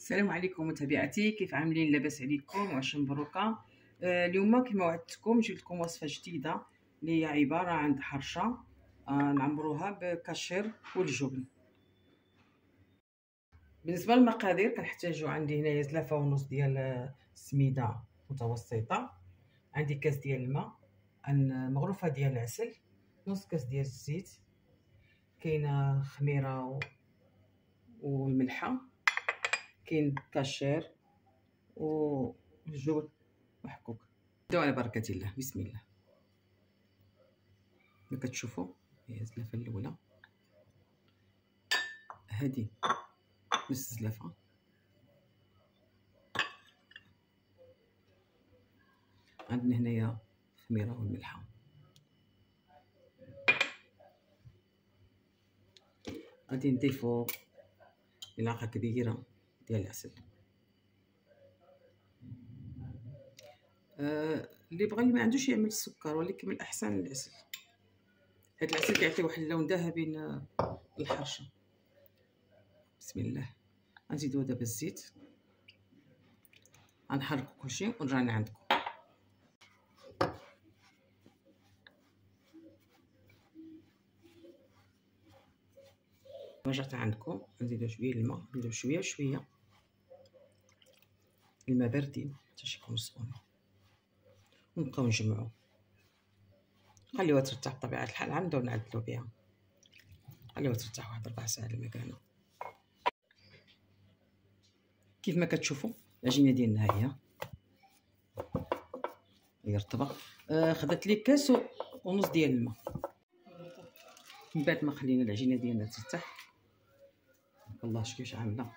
السلام عليكم متابعتي، كيف عاملين؟ لاباس عليكم وعاش مبروكه. اليوم كما وعدتكم جبت لكم وصفه جديده اللي هي عباره عن حرشه نعمروها بكاشير والجبن. بالنسبه للمقادير كنحتاجوا عندي هنايا 3.5 ديال السميده متوسطه، عندي كاس ديال الماء، مغروفه ديال العسل، نص كاس ديال الزيت، كاينه خميره والملحه، كاين كاشير والجبن محكوك. نبداو على بركه الله. بسم الله. كما كتشوفوا هي الزلافه الاولى، هذه نص الزلافه، عندنا هنايا الخميره والملحه، غادي نضيفوا ملعقه كبيره ديال العسل. اللي بغى اللي ما عندوش يعمل السكر، ولكن من الاحسن العسل. هاد العسل كيعطي واحد اللون ذهبي للحرشه. بسم الله. غنزيدو دابا الزيت، غنحركو كلشي ونرجع عندكم. رجعت عندكم، غنزيدو شويه الماء، نديرو شويه بشويه، الماء باردين حتى يكونوا سخونين، ونبقاو نجمعو. خليوها ترتاح بطبيعه الحال، عاد نبداو نعدلو بها. خليوها ترتاح واحد 4 ساعات المكانه. كيف ما كتشوفوا العجينه ديالنا هي رطبه. خدات لي كاس ونص ديال الماء. من بعد ما خلينا العجينه ديالنا ترتاح، الله شوف كيفاش عامله.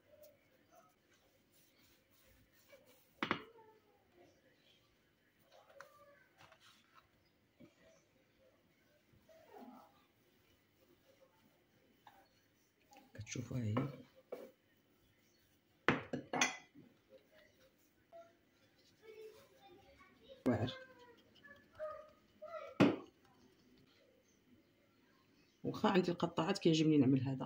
كتشوفوا هي واعر، واخا عندي القطاعات كيعجبني نعمل هذا.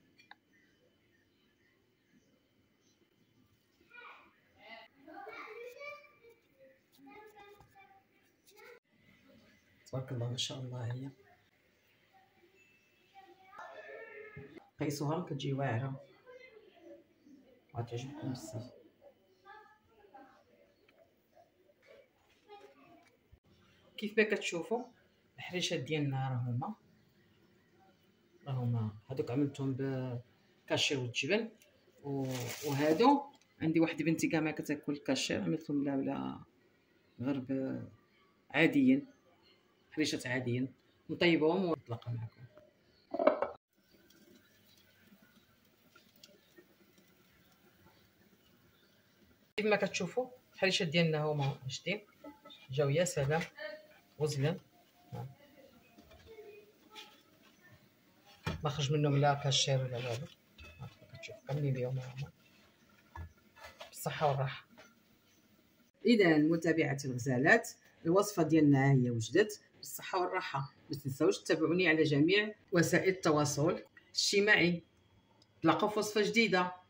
تبارك الله ما شاء الله. هي قيسوها كتجي واعره وغتعجبكم بزاف. كيف ما كتشوفوا الحريشات ديالنا راهما هادوك عملتهم بكاشير والجبن، وهادو عندي واحد بنتي كاع ما كتاكل الكاشير، عملتهم لا غير عاديين، حريشات عاديين، نطيبهم ونطلق معكم. كيف ما كتشوفوا الحريشات ديالنا هما جدين، جاو يا سلام وزلان، ما خرج منهم لا كاشير ولا والو. كتشوف كاملين بهم هما بالصحه والراحه. اذا متابعه الغزالات، الوصفه ديالنا هي وجدت بالصحه والراحه. ما تنساوش تتابعوني على جميع وسائل التواصل الاجتماعي. نتلاقاو في وصفه جديده.